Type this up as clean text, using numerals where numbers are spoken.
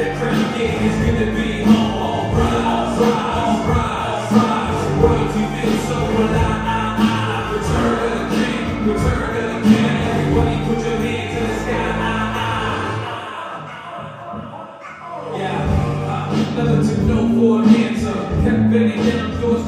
that crown, yeah, it's good to be home. Rise, rise, rise, rise. Royalty feels so alive. Return of the king, return of the king. Everybody put your hands in the sky. Yeah, nothing to know for an answer. Kept bending down doors.